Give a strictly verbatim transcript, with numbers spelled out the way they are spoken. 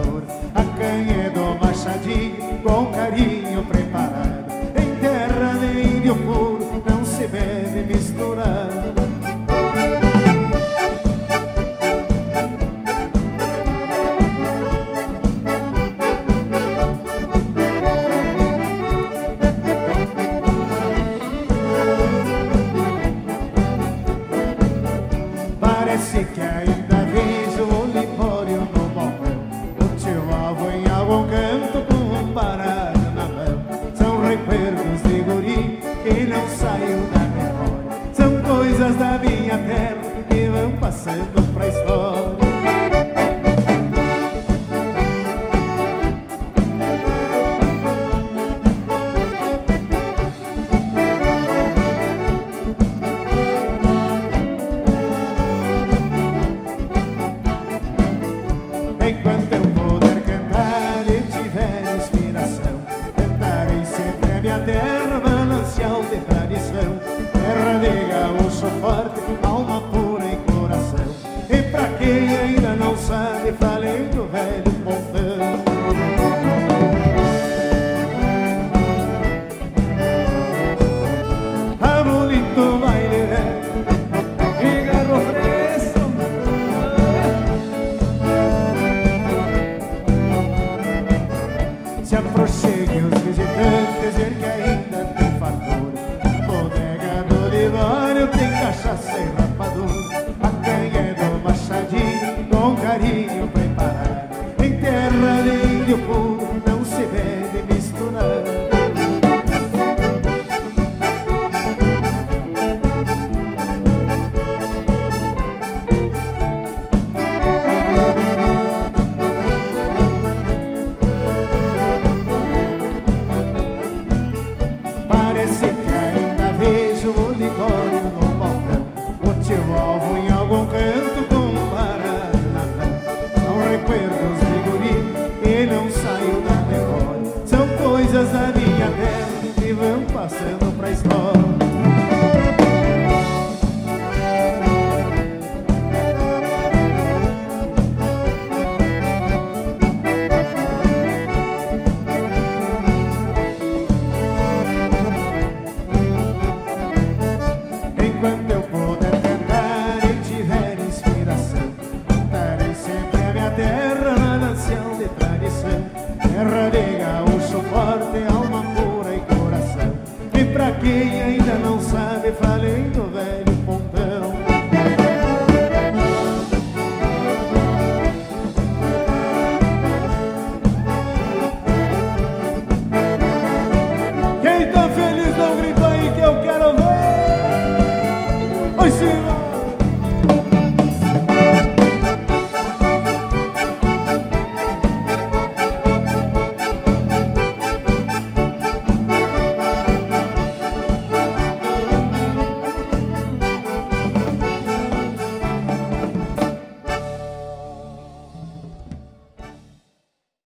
fartura. A canha do machadinho com carinho preparado. Em terra de índio puro não se bebe misturado. Parece que ainda vejo o Libório no balcão, o teu avô em algum canto com um baralho na mão. São recuerdos de guri que não saiu da memória. São coisas da minha terra que vão passando pra história. Enquanto eu puder cantar e tiver inspiração, cantarei sempre a minha terra, manancial de tradição. Terra de gaúcho forte, alma pura e coração. E pra quem ainda não sabe, falei do velho pontão. A bonito baile e garro fresco. Se aproxeguem os visitantes, ver que ainda tem fartura. Bodega do Libório tem cachaça e rapadura. A canha do machadinho com carinho preparado. Em terra de índio puro não se bebe misturado. Parece que ainda vejo o Libório no balcão, o teu alvo em algum canto com um baralho na mão. São recuerdos de guri que não saiu da memória. São coisas da minha terra que vão passando pra história. Enquanto eu puder cantar e tiver inspiração, cantarei sempre a minha terra, manancial de tradição. Terra de gaúcho forte, alma pura e coração. E pra quem ainda não sabe, falei do velho pontão. Quem tá feliz não grita aí que eu quero ver. Oi, sim.